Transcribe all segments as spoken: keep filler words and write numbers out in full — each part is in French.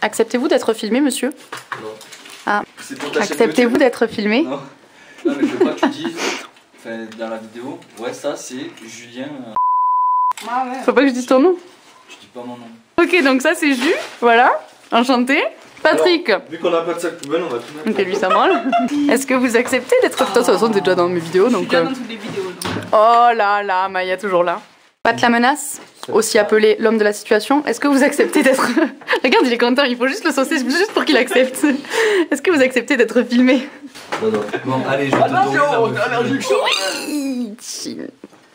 Acceptez-vous d'être filmé, monsieur? Non. Ah. Acceptez-vous d'être filmé? Non. Non, mais je veux pas que tu dises, enfin, dans la vidéo, ouais, ça c'est Julien. Euh... Ah ouais. Faut pas que je dise ton nom? Je dis pas mon nom. Ok, donc ça c'est Jus, voilà, enchanté. Patrick. Alors, vu qu'on a pas de sac poubelle, on va tout mettre. Ok, lui ça branle. Est-ce que vous acceptez d'être... De toute façon, t'es déjà dans mes vidéos, donc... Je suis déjà euh... dans toutes les vidéos, donc... Oh là là, Maya toujours là. Pat la menace, aussi appelé l'homme de la situation. Est-ce que vous acceptez d'être... Regarde, il est content, il faut juste le saucer, juste pour qu'il accepte. Est-ce que vous acceptez d'être filmé? Non, non. Bon, allez, je vais te donner chill.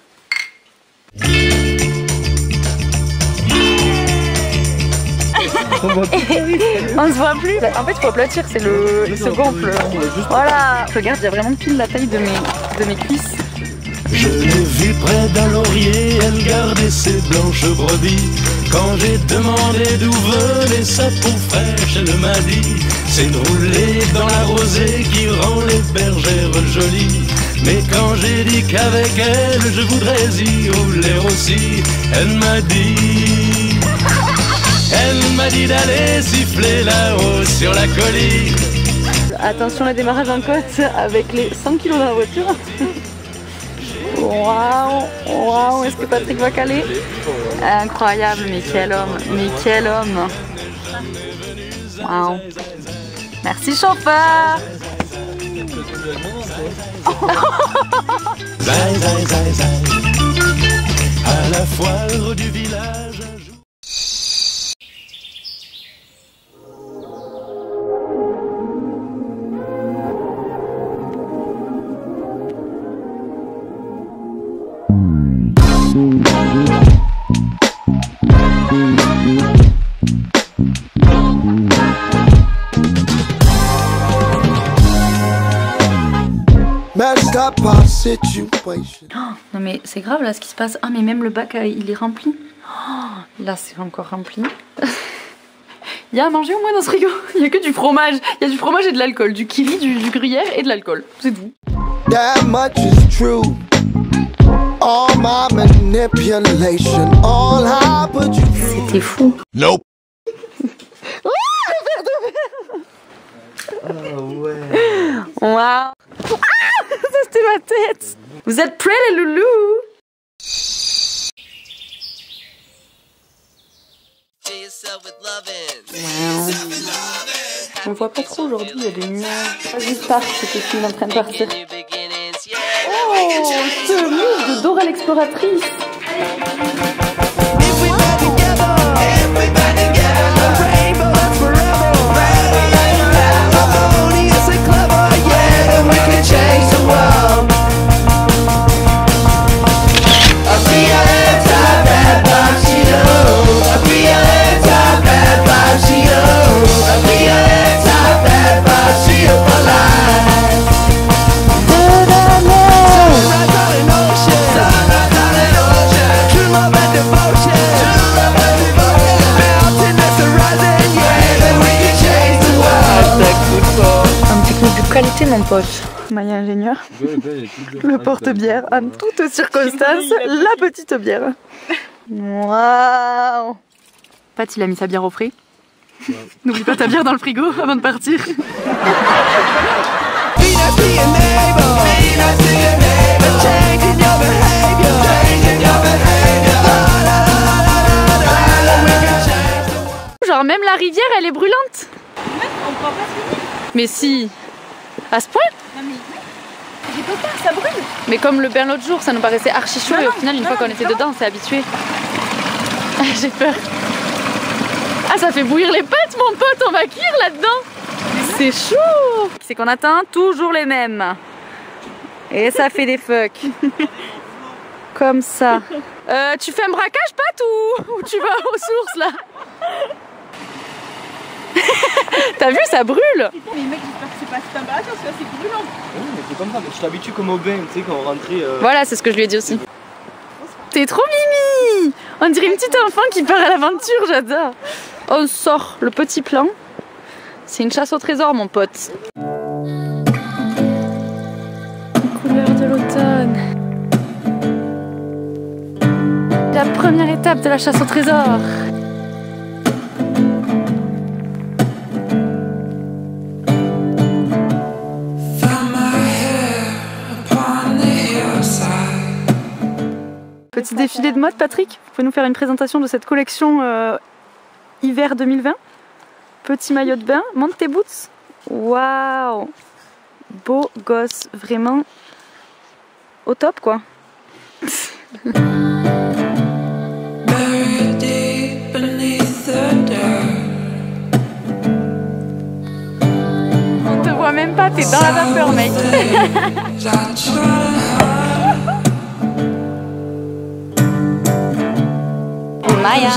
On se voit plus. En fait, il faut aplatir, c'est le, le second. Le... Voilà. Regarde, il y a vraiment pile la taille de mes, de mes cuisses. Je l'ai vue près d'un laurier, elle gardait ses blanches brebis. Quand j'ai demandé d'où venait sa peau fraîche, elle m'a dit: c'est de rouler dans la rosée qui rend les bergères jolies. Mais quand j'ai dit qu'avec elle je voudrais y rouler aussi, elle m'a dit, elle m'a dit d'aller siffler là-haut sur la colline. Attention le démarrage en côte avec les cent kilos dans la voiture. Waouh, waouh, est-ce que Patrick va caler? Incroyable, mais quel homme, mais quel homme. Waouh. Merci chauffeur. Zai, zai, zai, zai. À la foire du village. Oh, non mais c'est grave là ce qui se passe. Ah mais même le bac il est rempli. Oh, là c'est encore rempli. Il y a à manger au moins dans ce frigo. Il y a que du fromage. Il y a du fromage et de l'alcool, du kiri, du, du gruyère et de l'alcool. C'est tout. That much is true. All my manipulation, all I put you through. C'était fou. Nope. Ah ouais. Waouh. Ah, ça c'était ma tête. Vous êtes prêts les loulous? Wow. On voit pas trop aujourd'hui, il y a des nuages. Vas-y, pars, c'était fini en train de partir. Oh, ce move de Dora l'exploratrice. Qualité mon pote. Maya ingénieur. Le porte-bière en toute circonstance. La petite bière. Waouh. Pat il a mis sa bière au frais. N'oublie pas ta bière dans le frigo avant de partir. Genre même la rivière elle est brûlante. Mais si. À ce point? Non mais oui. J'ai pas peur, ça brûle. Mais comme le bain l'autre jour, ça nous paraissait archi chaud non, et au non, final une non, fois qu'on non, était non. dedans, on s'est habitué. J'ai peur. Ah ça fait bouillir les pâtes mon pote, on va cuire là-dedans. C'est chaud. C'est qu'on atteint toujours les mêmes. Et ça fait des fucks. Comme ça. Euh, tu fais un braquage Pat ou, ou tu vas aux sources là? T'as vu, ça brûle. Putain, mais mec, j'espère que c'est pas si un barrage parce que là c'est brûlant. Oui, mais c'est comme ça, mais je t'habitue comme au bain, tu sais, quand on rentrait. Euh... Voilà, c'est ce que je lui ai dit aussi. T'es trop mimi. On dirait une petite enfant qui part à l'aventure, j'adore. On sort le petit plan. C'est une chasse au trésor, mon pote. Couleur de l'automne. La première étape de la chasse au trésor. petit défilé de mode, Patrick? Vous pouvez nous faire une présentation de cette collection euh, hiver deux mille vingt? Petit maillot de bain, monte tes boots. Waouh! Beau gosse, vraiment au top quoi. On te voit même pas, t'es dans la vapeur mec. Maya.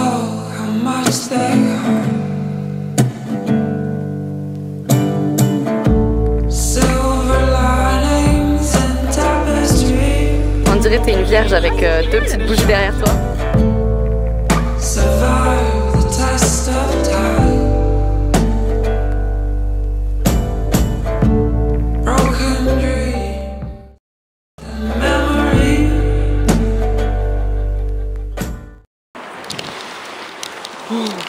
On dirait que t'es une vierge avec euh, deux petites bougies derrière toi. Oh.